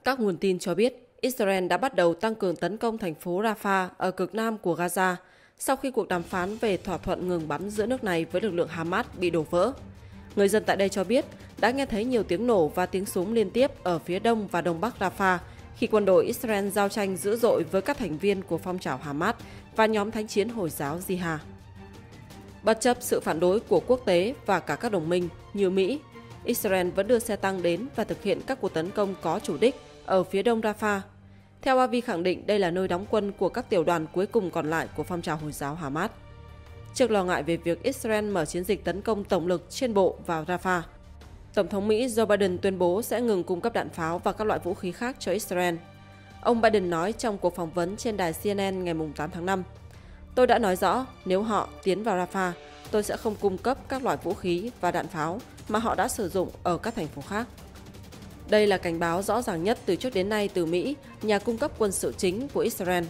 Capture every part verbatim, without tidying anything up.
Các nguồn tin cho biết Israel đã bắt đầu tăng cường tấn công thành phố Rafah ở cực nam của Gaza sau khi cuộc đàm phán về thỏa thuận ngừng bắn giữa nước này với lực lượng Hamas bị đổ vỡ. Người dân tại đây cho biết đã nghe thấy nhiều tiếng nổ và tiếng súng liên tiếp ở phía đông và đông bắc Rafah khi quân đội Israel giao tranh dữ dội với các thành viên của phong trào Hamas và nhóm thánh chiến Hồi giáo Jihad. Bất chấp sự phản đối của quốc tế và cả các đồng minh như Mỹ, Israel vẫn đưa xe tăng đến và thực hiện các cuộc tấn công có chủ đích ở phía đông Rafah. Theo Avi khẳng định đây là nơi đóng quân của các tiểu đoàn cuối cùng còn lại của phong trào Hồi giáo Hamas. Trước lo ngại về việc Israel mở chiến dịch tấn công tổng lực trên bộ vào Rafah, Tổng thống Mỹ Joe Biden tuyên bố sẽ ngừng cung cấp đạn pháo và các loại vũ khí khác cho Israel. Ông Biden nói trong cuộc phỏng vấn trên đài C N N ngày tám tháng năm, "Tôi đã nói rõ nếu họ tiến vào Rafah, tôi sẽ không cung cấp các loại vũ khí và đạn pháo mà họ đã sử dụng ở các thành phố khác." Đây là cảnh báo rõ ràng nhất từ trước đến nay từ Mỹ, nhà cung cấp quân sự chính của Israel.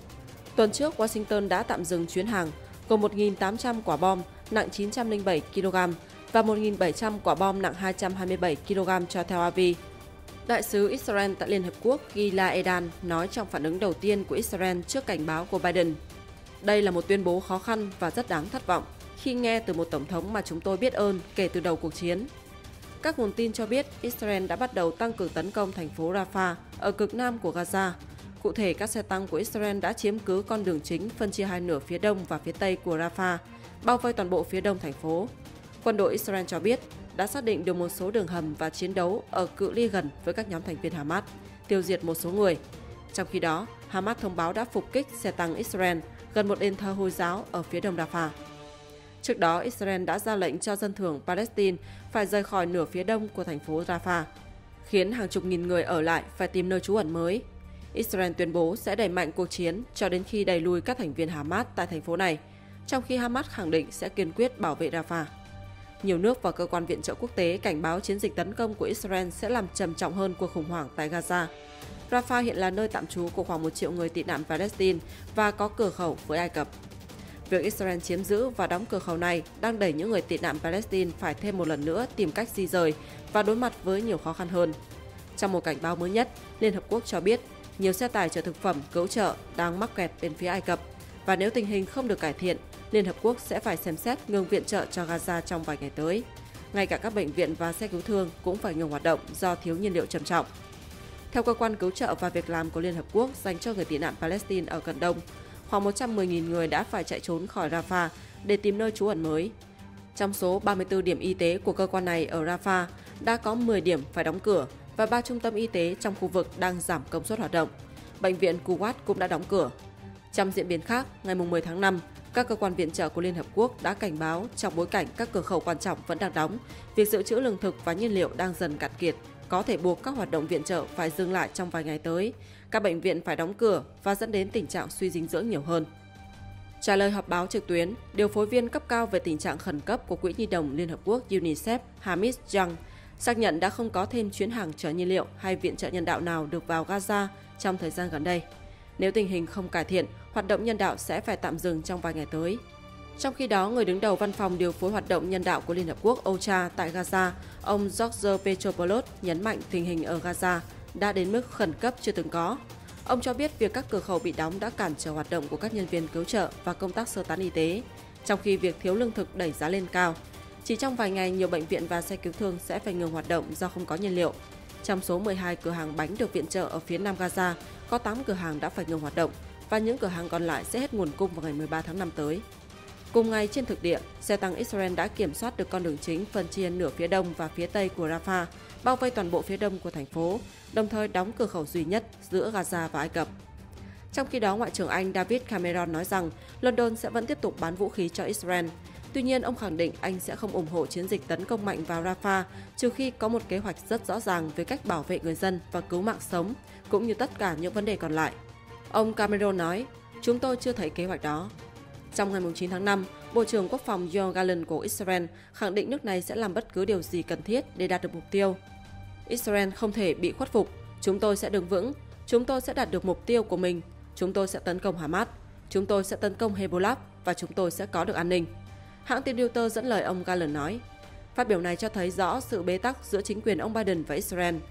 Tuần trước, Washington đã tạm dừng chuyến hàng gồm một nghìn tám trăm quả bom nặng chín trăm lẻ bảy ki lô gam và một nghìn bảy trăm quả bom nặng hai trăm hai mươi bảy ki lô gam cho Tel Aviv. Đại sứ Israel tại Liên Hợp Quốc Gila Edan nói trong phản ứng đầu tiên của Israel trước cảnh báo của Biden. "Đây là một tuyên bố khó khăn và rất đáng thất vọng khi nghe từ một tổng thống mà chúng tôi biết ơn kể từ đầu cuộc chiến." Các nguồn tin cho biết Israel đã bắt đầu tăng cường tấn công thành phố Rafah ở cực nam của Gaza. Cụ thể, các xe tăng của Israel đã chiếm cứ con đường chính phân chia hai nửa phía đông và phía tây của Rafah, bao vây toàn bộ phía đông thành phố. Quân đội Israel cho biết đã xác định được một số đường hầm và chiến đấu ở cự ly gần với các nhóm thành viên Hamas, tiêu diệt một số người. Trong khi đó, Hamas thông báo đã phục kích xe tăng Israel gần một đền thờ Hồi giáo ở phía đông Rafah. Trước đó, Israel đã ra lệnh cho dân thường Palestine phải rời khỏi nửa phía đông của thành phố Rafah, khiến hàng chục nghìn người ở lại phải tìm nơi trú ẩn mới. Israel tuyên bố sẽ đẩy mạnh cuộc chiến cho đến khi đẩy lùi các thành viên Hamas tại thành phố này, trong khi Hamas khẳng định sẽ kiên quyết bảo vệ Rafah. Nhiều nước và cơ quan viện trợ quốc tế cảnh báo chiến dịch tấn công của Israel sẽ làm trầm trọng hơn cuộc khủng hoảng tại Gaza. Rafah hiện là nơi tạm trú của khoảng một triệu người tị nạn Palestine và có cửa khẩu với Ai Cập. Việc Israel chiếm giữ và đóng cửa khẩu này đang đẩy những người tị nạn Palestine phải thêm một lần nữa tìm cách di rời và đối mặt với nhiều khó khăn hơn. Trong một cảnh báo mới nhất, Liên Hợp Quốc cho biết nhiều xe tải chở thực phẩm cứu trợ đang mắc kẹt bên phía Ai Cập, và nếu tình hình không được cải thiện, Liên Hợp Quốc sẽ phải xem xét ngừng viện trợ cho Gaza trong vài ngày tới. Ngay cả các bệnh viện và xe cứu thương cũng phải ngừng hoạt động do thiếu nhiên liệu trầm trọng. Theo Cơ quan Cứu trợ và Việc làm của Liên Hợp Quốc dành cho người tị nạn Palestine ở Cận Đông, khoảng một trăm mười nghìn người đã phải chạy trốn khỏi Rafah để tìm nơi trú ẩn mới. Trong số ba mươi tư điểm y tế của cơ quan này ở Rafah, đã có mười điểm phải đóng cửa và ba trung tâm y tế trong khu vực đang giảm công suất hoạt động. Bệnh viện Kuwait cũng đã đóng cửa. Trong diễn biến khác, ngày mười tháng năm, các cơ quan viện trợ của Liên Hợp Quốc đã cảnh báo trong bối cảnh các cửa khẩu quan trọng vẫn đang đóng, việc dự trữ lương thực và nhiên liệu đang dần cạn kiệt, có thể buộc các hoạt động viện trợ phải dừng lại trong vài ngày tới, các bệnh viện phải đóng cửa và dẫn đến tình trạng suy dinh dưỡng nhiều hơn. Trả lời họp báo trực tuyến, điều phối viên cấp cao về tình trạng khẩn cấp của Quỹ Nhi đồng Liên Hợp Quốc UNICEF Hamis Young xác nhận đã không có thêm chuyến hàng chở nhiên liệu hay viện trợ nhân đạo nào được vào Gaza trong thời gian gần đây. Nếu tình hình không cải thiện, hoạt động nhân đạo sẽ phải tạm dừng trong vài ngày tới. Trong khi đó, người đứng đầu văn phòng điều phối hoạt động nhân đạo của Liên Hợp Quốc O C H A tại Gaza, ông George Petropoulos nhấn mạnh tình hình ở Gaza đã đến mức khẩn cấp chưa từng có. Ông cho biết việc các cửa khẩu bị đóng đã cản trở hoạt động của các nhân viên cứu trợ và công tác sơ tán y tế, trong khi việc thiếu lương thực đẩy giá lên cao. Chỉ trong vài ngày, nhiều bệnh viện và xe cứu thương sẽ phải ngừng hoạt động do không có nhiên liệu. Trong số mười hai cửa hàng bánh được viện trợ ở phía nam Gaza, có tám cửa hàng đã phải ngừng hoạt động và những cửa hàng còn lại sẽ hết nguồn cung vào ngày mười ba tháng năm tới. Cùng ngày trên thực địa, xe tăng Israel đã kiểm soát được con đường chính phân chia nửa phía đông và phía tây của Rafah, bao vây toàn bộ phía đông của thành phố, đồng thời đóng cửa khẩu duy nhất giữa Gaza và Ai Cập. Trong khi đó, Ngoại trưởng Anh David Cameron nói rằng London sẽ vẫn tiếp tục bán vũ khí cho Israel. Tuy nhiên, ông khẳng định Anh sẽ không ủng hộ chiến dịch tấn công mạnh vào Rafah trừ khi có một kế hoạch rất rõ ràng về cách bảo vệ người dân và cứu mạng sống, cũng như tất cả những vấn đề còn lại. Ông Cameron nói, "Chúng tôi chưa thấy kế hoạch đó." Trong ngày chín tháng năm, Bộ trưởng Quốc phòng Yoav Gallant của Israel khẳng định nước này sẽ làm bất cứ điều gì cần thiết để đạt được mục tiêu. Israel không thể bị khuất phục. Chúng tôi sẽ đứng vững. Chúng tôi sẽ đạt được mục tiêu của mình. Chúng tôi sẽ tấn công Hamas. Chúng tôi sẽ tấn công Hezbollah và chúng tôi sẽ có được an ninh. Hãng tin Reuters dẫn lời ông Gallant nói. Phát biểu này cho thấy rõ sự bế tắc giữa chính quyền ông Biden và Israel.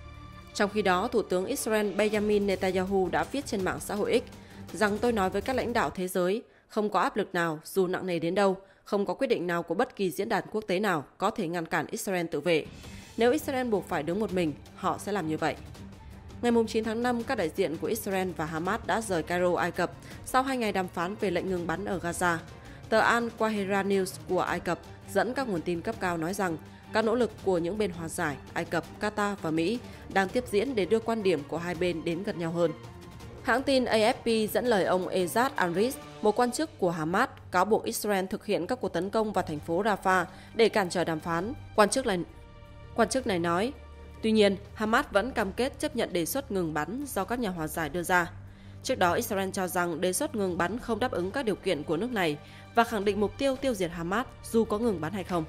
Trong khi đó, Thủ tướng Israel Benjamin Netanyahu đã viết trên mạng xã hội X rằng tôi nói với các lãnh đạo thế giới, không có áp lực nào dù nặng nề đến đâu, không có quyết định nào của bất kỳ diễn đàn quốc tế nào có thể ngăn cản Israel tự vệ. Nếu Israel buộc phải đứng một mình, họ sẽ làm như vậy. Ngày chín tháng năm, các đại diện của Israel và Hamas đã rời Cairo, Ai Cập sau hai ngày đàm phán về lệnh ngừng bắn ở Gaza. Tờ Al Qahera News của Ai Cập dẫn các nguồn tin cấp cao nói rằng các nỗ lực của những bên hòa giải, Ai Cập, Qatar và Mỹ đang tiếp diễn để đưa quan điểm của hai bên đến gần nhau hơn. Hãng tin A F P dẫn lời ông Ezat Anris, một quan chức của Hamas, cáo buộc Israel thực hiện các cuộc tấn công vào thành phố Rafah để cản trở đàm phán. Quan chức này, quan chức này nói, tuy nhiên, Hamas vẫn cam kết chấp nhận đề xuất ngừng bắn do các nhà hòa giải đưa ra. Trước đó, Israel cho rằng đề xuất ngừng bắn không đáp ứng các điều kiện của nước này và khẳng định mục tiêu tiêu diệt Hamas dù có ngừng bắn hay không.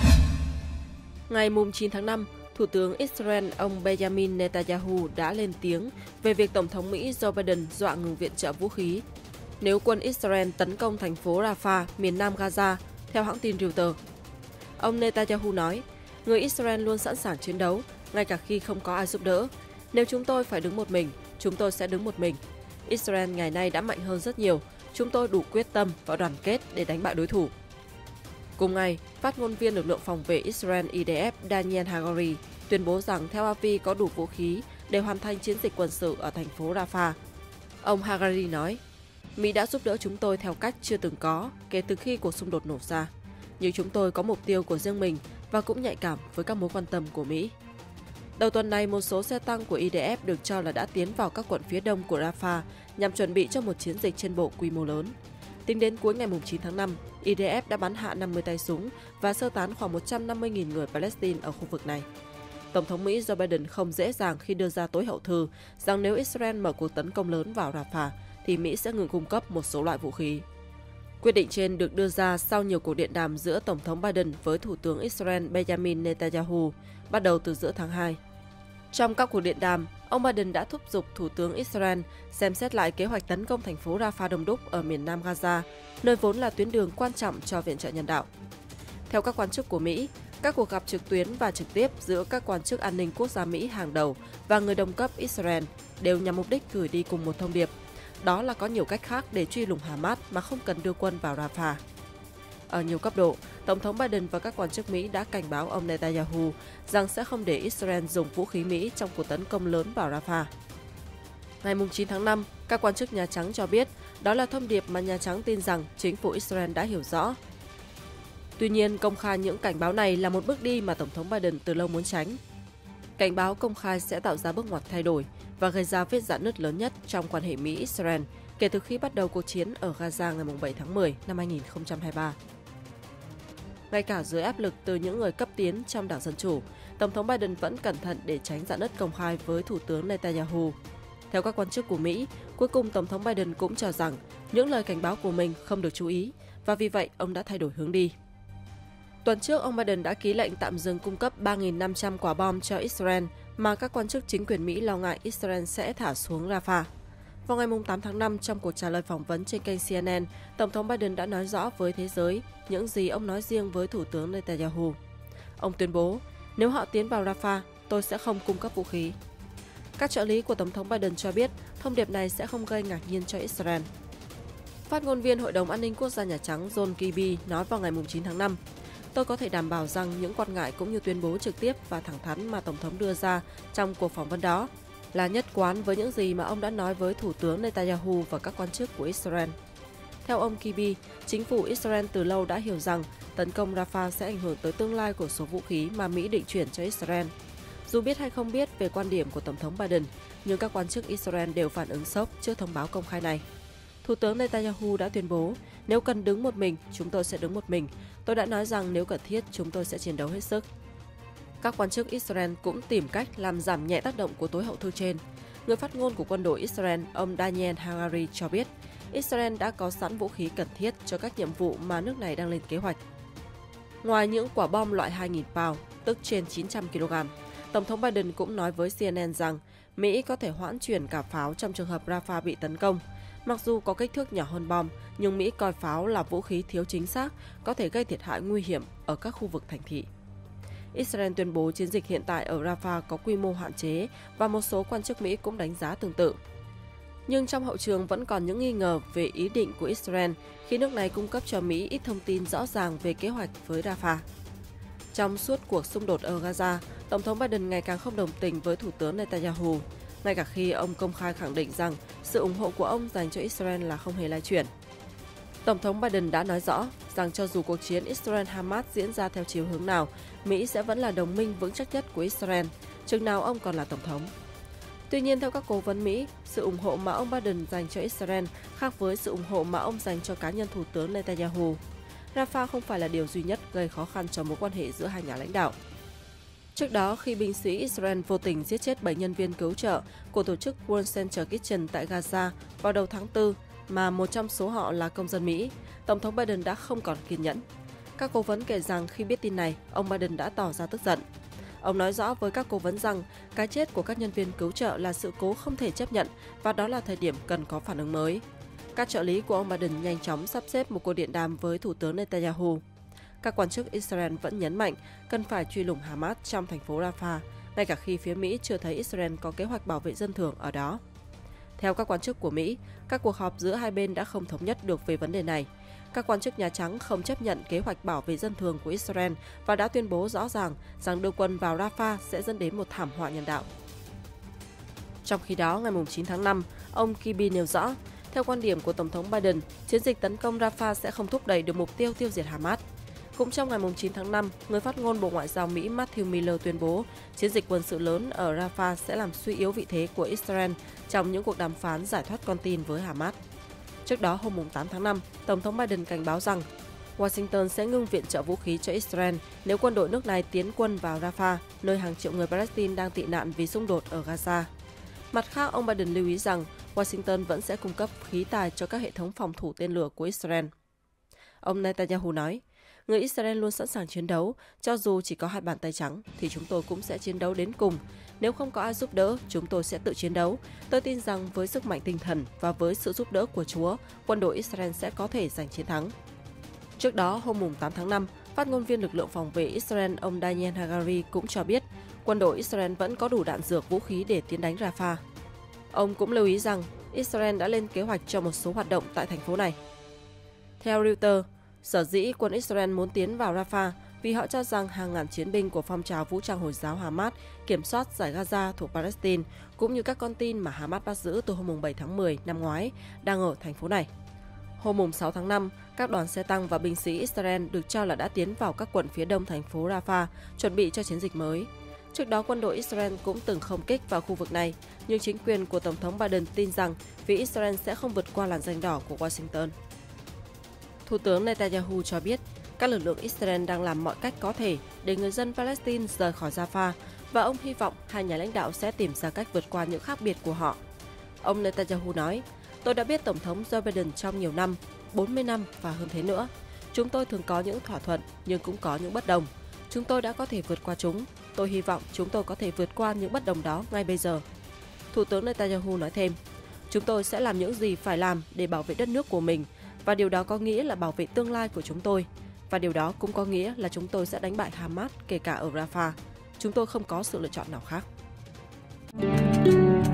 Ngày chín tháng năm, Thủ tướng Israel ông Benjamin Netanyahu đã lên tiếng về việc Tổng thống Mỹ Joe Biden dọa ngừng viện trợ vũ khí nếu quân Israel tấn công thành phố Rafah, miền nam Gaza, theo hãng tin Reuters. Ông Netanyahu nói, người Israel luôn sẵn sàng chiến đấu, ngay cả khi không có ai giúp đỡ. Nếu chúng tôi phải đứng một mình, chúng tôi sẽ đứng một mình. Israel ngày nay đã mạnh hơn rất nhiều, chúng tôi đủ quyết tâm và đoàn kết để đánh bại đối thủ. Cùng ngày, phát ngôn viên lực lượng phòng vệ Israel I D F Daniel Hagari tuyên bố rằng theo a pê có đủ vũ khí để hoàn thành chiến dịch quân sự ở thành phố Rafah. Ông Hagari nói, Mỹ đã giúp đỡ chúng tôi theo cách chưa từng có kể từ khi cuộc xung đột nổ ra. Nhưng chúng tôi có mục tiêu của riêng mình và cũng nhạy cảm với các mối quan tâm của Mỹ. Đầu tuần này, một số xe tăng của I D F được cho là đã tiến vào các quận phía đông của Rafah nhằm chuẩn bị cho một chiến dịch trên bộ quy mô lớn. Tính đến cuối ngày chín tháng năm, I D F đã bắn hạ năm mươi tay súng và sơ tán khoảng một trăm năm mươi nghìn người Palestine ở khu vực này. Tổng thống Mỹ Joe Biden không dễ dàng khi đưa ra tối hậu thư rằng nếu Israel mở cuộc tấn công lớn vào Rafah, thì Mỹ sẽ ngừng cung cấp một số loại vũ khí. Quyết định trên được đưa ra sau nhiều cuộc điện đàm giữa Tổng thống Biden với Thủ tướng Israel Benjamin Netanyahu bắt đầu từ giữa tháng hai. Trong các cuộc điện đàm, ông Biden đã thúc giục Thủ tướng Israel xem xét lại kế hoạch tấn công thành phố Rafah đông đúc ở miền nam Gaza, nơi vốn là tuyến đường quan trọng cho viện trợ nhân đạo. Theo các quan chức của Mỹ, các cuộc gặp trực tuyến và trực tiếp giữa các quan chức an ninh quốc gia Mỹ hàng đầu và người đồng cấp Israel đều nhằm mục đích gửi đi cùng một thông điệp. Đó là có nhiều cách khác để truy lùng Hamas mà không cần đưa quân vào Rafah. Ở nhiều cấp độ, Tổng thống Biden và các quan chức Mỹ đã cảnh báo ông Netanyahu rằng sẽ không để Israel dùng vũ khí Mỹ trong cuộc tấn công lớn vào Rafah. Ngày chín tháng năm, các quan chức Nhà Trắng cho biết đó là thông điệp mà Nhà Trắng tin rằng chính phủ Israel đã hiểu rõ. Tuy nhiên, công khai những cảnh báo này là một bước đi mà Tổng thống Biden từ lâu muốn tránh. Cảnh báo công khai sẽ tạo ra bước ngoặt thay đổi và gây ra vết rạn nứt lớn nhất trong quan hệ Mỹ-Israel kể từ khi bắt đầu cuộc chiến ở Gaza ngày bảy tháng mười năm hai nghìn không trăm hai mươi ba. Ngay cả dưới áp lực từ những người cấp tiến trong Đảng Dân Chủ, Tổng thống Biden vẫn cẩn thận để tránh rạn nứt công khai với Thủ tướng Netanyahu. Theo các quan chức của Mỹ, cuối cùng Tổng thống Biden cũng cho rằng những lời cảnh báo của mình không được chú ý và vì vậy ông đã thay đổi hướng đi. Tuần trước, ông Biden đã ký lệnh tạm dừng cung cấp ba nghìn năm trăm quả bom cho Israel mà các quan chức chính quyền Mỹ lo ngại Israel sẽ thả xuống Rafah. Vào ngày tám tháng năm, trong cuộc trả lời phỏng vấn trên kênh C N N, Tổng thống Biden đã nói rõ với thế giới những gì ông nói riêng với Thủ tướng Netanyahu. Ông tuyên bố, nếu họ tiến vào Rafah, tôi sẽ không cung cấp vũ khí. Các trợ lý của Tổng thống Biden cho biết thông điệp này sẽ không gây ngạc nhiên cho Israel. Phát ngôn viên Hội đồng An ninh Quốc gia Nhà Trắng John Kirby nói vào ngày chín tháng năm, tôi có thể đảm bảo rằng những quan ngại cũng như tuyên bố trực tiếp và thẳng thắn mà Tổng thống đưa ra trong cuộc phỏng vấn đó là nhất quán với những gì mà ông đã nói với Thủ tướng Netanyahu và các quan chức của Israel. Theo ông Kirby, chính phủ Israel từ lâu đã hiểu rằng tấn công Rafah sẽ ảnh hưởng tới tương lai của số vũ khí mà Mỹ định chuyển cho Israel. Dù biết hay không biết về quan điểm của Tổng thống Biden, nhưng các quan chức Israel đều phản ứng sốc trước thông báo công khai này. Thủ tướng Netanyahu đã tuyên bố, nếu cần đứng một mình, chúng tôi sẽ đứng một mình. Tôi đã nói rằng nếu cần thiết, chúng tôi sẽ chiến đấu hết sức. Các quan chức Israel cũng tìm cách làm giảm nhẹ tác động của tối hậu thư trên. Người phát ngôn của quân đội Israel, ông Daniel Hagari cho biết, Israel đã có sẵn vũ khí cần thiết cho các nhiệm vụ mà nước này đang lên kế hoạch. Ngoài những quả bom loại hai nghìn pound, tức trên chín trăm ki lô gam, Tổng thống Biden cũng nói với C N N rằng Mỹ có thể hoãn chuyển cả pháo trong trường hợp Rafah bị tấn công. Mặc dù có kích thước nhỏ hơn bom, nhưng Mỹ coi pháo là vũ khí thiếu chính xác, có thể gây thiệt hại nguy hiểm ở các khu vực thành thị. Israel tuyên bố chiến dịch hiện tại ở Rafah có quy mô hạn chế và một số quan chức Mỹ cũng đánh giá tương tự. Nhưng trong hậu trường vẫn còn những nghi ngờ về ý định của Israel khi nước này cung cấp cho Mỹ ít thông tin rõ ràng về kế hoạch với Rafah. Trong suốt cuộc xung đột ở Gaza, Tổng thống Biden ngày càng không đồng tình với Thủ tướng Netanyahu, ngay cả khi ông công khai khẳng định rằng sự ủng hộ của ông dành cho Israel là không hề lay chuyển. Tổng thống Biden đã nói rõ rằng cho dù cuộc chiến Israel-Hamas diễn ra theo chiều hướng nào, Mỹ sẽ vẫn là đồng minh vững chắc nhất của Israel, chừng nào ông còn là Tổng thống. Tuy nhiên, theo các cố vấn Mỹ, sự ủng hộ mà ông Biden dành cho Israel khác với sự ủng hộ mà ông dành cho cá nhân Thủ tướng Netanyahu. Rafah không phải là điều duy nhất gây khó khăn cho mối quan hệ giữa hai nhà lãnh đạo. Trước đó, khi binh sĩ Israel vô tình giết chết bảy nhân viên cứu trợ của tổ chức World Center Kitchen tại Gaza vào đầu tháng tư, mà một trong số họ là công dân Mỹ, Tổng thống Biden đã không còn kiên nhẫn. Các cố vấn kể rằng khi biết tin này, ông Biden đã tỏ ra tức giận. Ông nói rõ với các cố vấn rằng cái chết của các nhân viên cứu trợ là sự cố không thể chấp nhận và đó là thời điểm cần có phản ứng mới. Các trợ lý của ông Biden nhanh chóng sắp xếp một cuộc điện đàm với Thủ tướng Netanyahu. Các quan chức Israel vẫn nhấn mạnh cần phải truy lùng Hamas trong thành phố Rafah, ngay cả khi phía Mỹ chưa thấy Israel có kế hoạch bảo vệ dân thường ở đó. Theo các quan chức của Mỹ, các cuộc họp giữa hai bên đã không thống nhất được về vấn đề này. Các quan chức Nhà Trắng không chấp nhận kế hoạch bảo vệ dân thường của Israel và đã tuyên bố rõ ràng rằng đưa quân vào Rafah sẽ dẫn đến một thảm họa nhân đạo. Trong khi đó, ngày chín tháng năm, ông Kirby nêu rõ, theo quan điểm của Tổng thống Biden, chiến dịch tấn công Rafah sẽ không thúc đẩy được mục tiêu tiêu diệt Hamas. Cũng trong ngày chín tháng năm, người phát ngôn Bộ Ngoại giao Mỹ Matthew Miller tuyên bố chiến dịch quân sự lớn ở Rafah sẽ làm suy yếu vị thế của Israel trong những cuộc đàm phán giải thoát con tin với Hamas. Trước đó, hôm tám tháng năm, Tổng thống Biden cảnh báo rằng Washington sẽ ngưng viện trợ vũ khí cho Israel nếu quân đội nước này tiến quân vào Rafah, nơi hàng triệu người Palestine đang tị nạn vì xung đột ở Gaza. Mặt khác, ông Biden lưu ý rằng Washington vẫn sẽ cung cấp khí tài cho các hệ thống phòng thủ tên lửa của Israel. Ông Netanyahu nói, người Israel luôn sẵn sàng chiến đấu, cho dù chỉ có hai bàn tay trắng thì chúng tôi cũng sẽ chiến đấu đến cùng. Nếu không có ai giúp đỡ, chúng tôi sẽ tự chiến đấu. Tôi tin rằng với sức mạnh tinh thần và với sự giúp đỡ của Chúa, quân đội Israel sẽ có thể giành chiến thắng. Trước đó, hôm tám tháng năm, phát ngôn viên lực lượng phòng vệ Israel ông Daniel Hagari cũng cho biết quân đội Israel vẫn có đủ đạn dược vũ khí để tiến đánh Rafah. Ông cũng lưu ý rằng Israel đã lên kế hoạch cho một số hoạt động tại thành phố này. Theo Reuters, sở dĩ quân Israel muốn tiến vào Rafah vì họ cho rằng hàng ngàn chiến binh của phong trào vũ trang Hồi giáo Hamas kiểm soát giải Gaza thuộc Palestine, cũng như các con tin mà Hamas bắt giữ từ hôm bảy tháng mười năm ngoái, đang ở thành phố này. Hôm sáu tháng năm, các đoàn xe tăng và binh sĩ Israel được cho là đã tiến vào các quận phía đông thành phố Rafah, chuẩn bị cho chiến dịch mới. Trước đó, quân đội Israel cũng từng không kích vào khu vực này, nhưng chính quyền của Tổng thống Biden tin rằng phía Israel sẽ không vượt qua làn ranh đỏ của Washington. Thủ tướng Netanyahu cho biết, các lực lượng Israel đang làm mọi cách có thể để người dân Palestine rời khỏi Rafah và ông hy vọng hai nhà lãnh đạo sẽ tìm ra cách vượt qua những khác biệt của họ. Ông Netanyahu nói, tôi đã biết Tổng thống Joe Biden trong nhiều năm, bốn mươi năm và hơn thế nữa. Chúng tôi thường có những thỏa thuận nhưng cũng có những bất đồng. Chúng tôi đã có thể vượt qua chúng. Tôi hy vọng chúng tôi có thể vượt qua những bất đồng đó ngay bây giờ. Thủ tướng Netanyahu nói thêm, chúng tôi sẽ làm những gì phải làm để bảo vệ đất nước của mình, và điều đó có nghĩa là bảo vệ tương lai của chúng tôi. Và điều đó cũng có nghĩa là chúng tôi sẽ đánh bại Hamas kể cả ở Rafah. Chúng tôi không có sự lựa chọn nào khác.